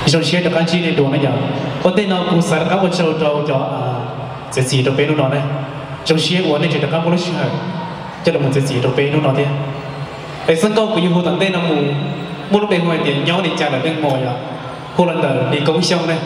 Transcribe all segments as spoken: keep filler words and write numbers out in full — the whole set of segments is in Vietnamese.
trong xe được anh chị để đồ này nhở có tên nào cũng sáng các con trâu trâu cho sẽ gì đồ bé nó nói này trong xe của anh chỉ được các con lúc chơi cho là một sẽ gì đồ bé nó nói thế để sân câu của những hồ tận tên là mù mua lúc bên ngoài tiền nhau đi trả lại bên ngoài à hồ lần đầu đi công sông này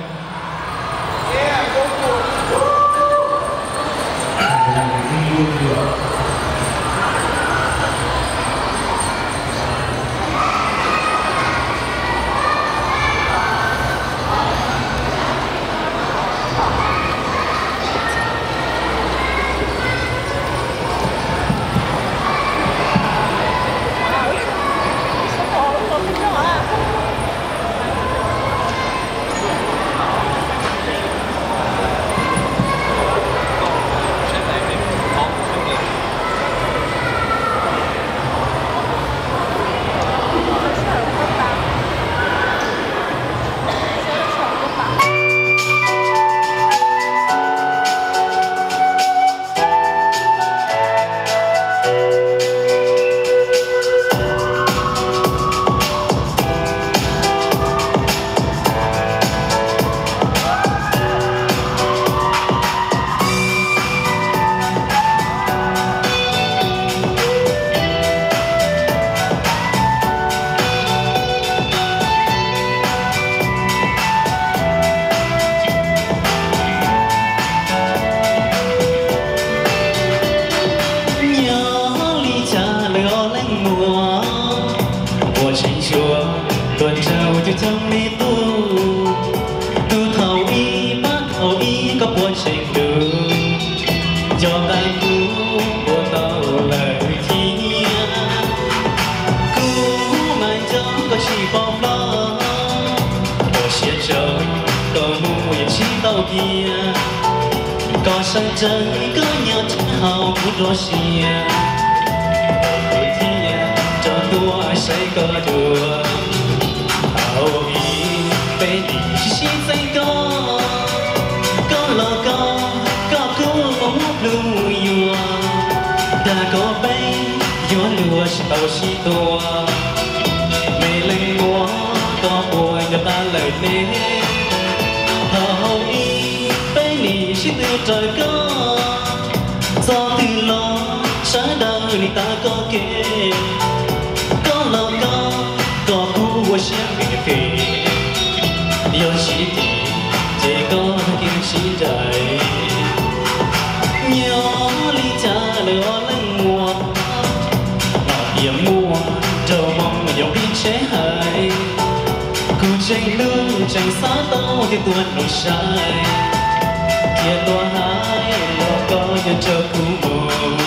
có sân chân có nhau chẳng hào cũng rõ xìa ở thiên cho tôi sẽ có được hào ý bên đi chỉ xin danh có có lo có có cứu bóng lưu yêu đã có bay gió lùa tàu xí tua mê lên múa có buồn cho ta lời nế hào ý chỉ từ trời có do từ lo sáng đời người ta có kê có lo có có khu của xe về về yêu chỉ thì chỉ có kiếm chỉ trời nhỏ ly cha lửa lên mùa mà điểm mùa trâu mong mà dòng đi chế hại cứ tranh lương tranh xa tao thì tuần nổi sai kia tua hai lo có nhân cho cũ mùa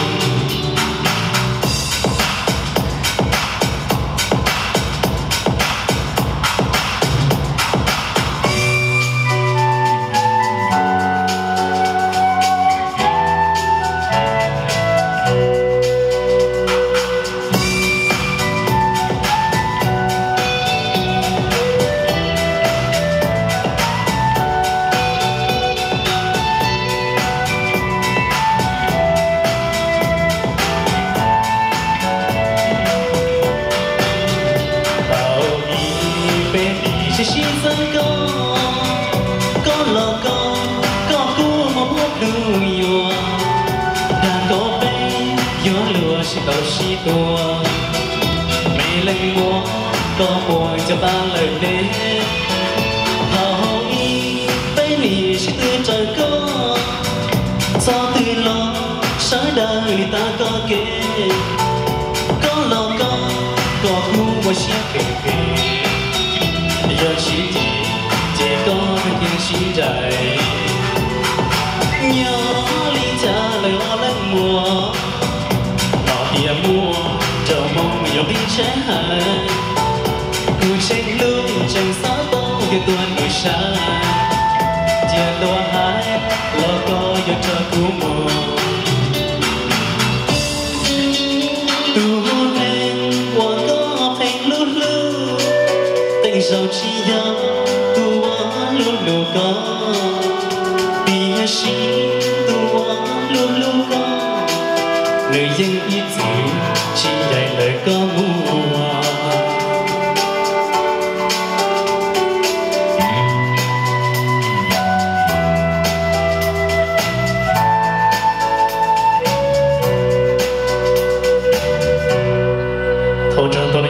tàu xí tua mê lên múa có buồn cho ta lời đế hào ý bấy lì chỉ từ trời có do từ lo sáng đời ta có kê có lo có có khu qua xe kề kề giờ chỉ chỉ chỉ có tiếng chỉ trời nhớ ly cha lời hoa lên mùa địa mua trầu mong yêu đi chế hại cứ tranh lương tranh xa tao cái tuần nổi sai chia đôi hai lo có yêu cho cũ mùa tu lên qua có thành lưu lưu tình giàu chi nhau tu luôn luôn có bia xí tu luôn luôn có lời dân ít dịu chỉ dạy lời có mua 好像到你